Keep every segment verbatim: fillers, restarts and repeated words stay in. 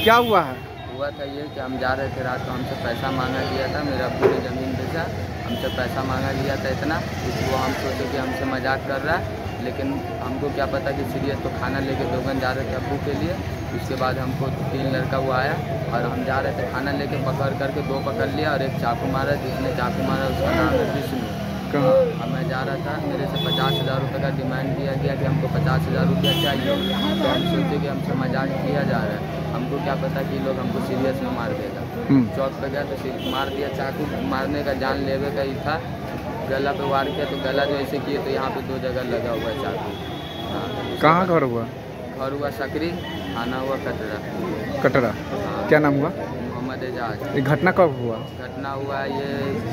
क्या हुआ है? हुआ था ये कि हम जा रहे थे रात को, हमसे पैसा मांगा लिया था, मेरे अब्बू ने ज़मीन बेचा, हमसे पैसा मांगा लिया था इतना, वो हम सोचे कि हमसे मजाक कर रहा है, लेकिन हमको क्या पता कि सीरियस। तो खाना लेके दोगन जा रहे थे अब्बू के लिए। उसके बाद हमको तीन लड़का वो आया और हम जा रहे थे खाना लेके, पकड़ करके दो पकड़ लिया और एक चाकू मारा। जिसने चाकू मारा उसका नाम है विष्णु। कहाँ? अब मैं जा रहा था, मेरे से पचास हज़ार रुपये का डिमांड किया गया कि हमको पचास हज़ार रुपया चाहिए। तो हम सोचे कि हमसे मजाक किया जा रहा है, हमको क्या पता कि लोग हमको सीरियस में मार देगा। चौक पे गया तो मार दिया, चाकू मारने का जान लेवे का ही था। गला पे वार किया तो गला जो ऐसे किए तो यहाँ पे दो जगह लगा हुआ है चाकू। हाँ। कहाँ घर हुआ? घर हुआ सकरी, आना हुआ कटरा। कटरा। हाँ। क्या नाम हुआ? मोहम्मद एजाज। ये घटना कब हुआ? घटना हुआ ये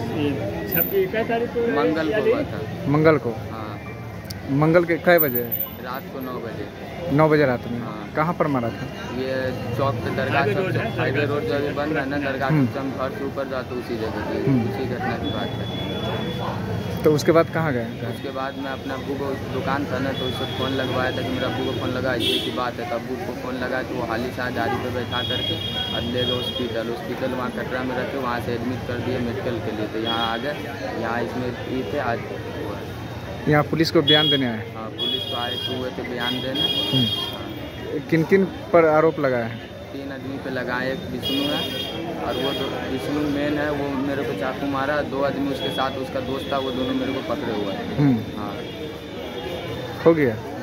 मंगल को हुआ था। मंगल को? हाँ। मंगल के कै बजे? रात को नौ बजे। नौ बजे रात में? हाँ। कहाँ पर मारा था? ये चौक पे दरगाह चौक, हाईवे रोड जो अभी बंद है ना, दरगाह चौक से हम घर से ऊपर जाते उसी जगह की, उसी घटना की बात है। तो उसके बाद कहाँ गए? उसके बाद मैं अपने अब्बू को, दुकान था ना तो उससे फ़ोन लगवाया था कि मेरे अब्बू को फ़ोन लगा, इसी की बात है। तो अब्बू को फ़ोन लगा तो वो हाली शाह गाड़ी पे बैठा करके और ले गए हॉस्पिटल। हॉस्पिटल वहाँ कटरा में रखे, वहाँ से एडमिट कर दिए मेडिकल के लिए। तो यहाँ आ गए, यहाँ इसमें ई थे आज। यहाँ पुलिस को बयान देने आए? हाँ, पुलिस को आए तो हुए थे बयान देने। किन किन पर आरोप लगाया है? तीन आदमी पे लगाए, एक विष्णु है और वो दो, विष्णु मेन है, वो मेरे को चाकू मारा। दो आदमी उसके साथ उसका दोस्त था, वो दोनों मेरे को पकड़े हुए हैं। हाँ। हो गया।